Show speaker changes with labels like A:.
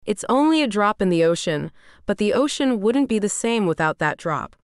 A: It's only a drop in the ocean, but the ocean wouldn't be the same without that drop.